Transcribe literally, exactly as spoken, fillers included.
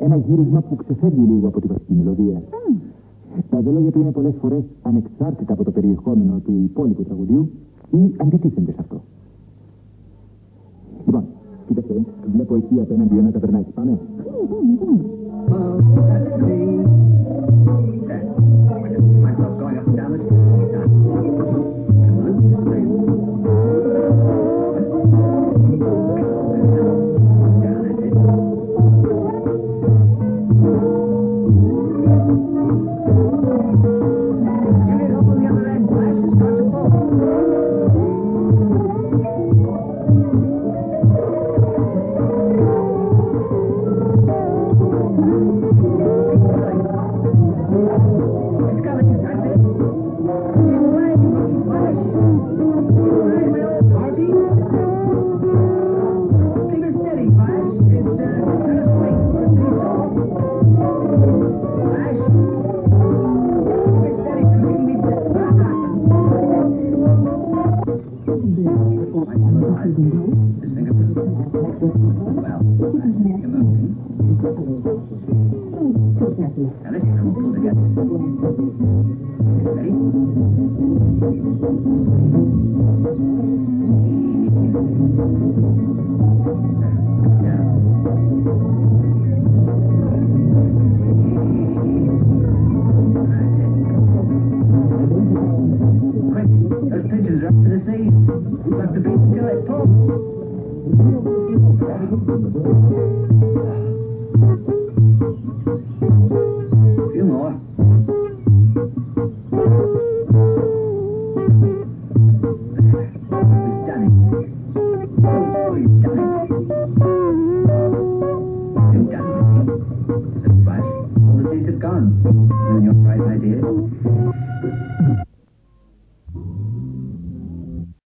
ένα γύρισμα που ξεφεύγει λίγο από τη βασική μελωδία. Mm. Τα λόγια του είναι πολλές φορές ανεξάρτητα από το περιεχόμενο του υπόλοιπου τραγουδιού ή αντιτίθενται σε αυτό. Λοιπόν, κοίταξε, βλέπω εκεί απέναντι ένα ταβερνάκι. Πάμε. Gone.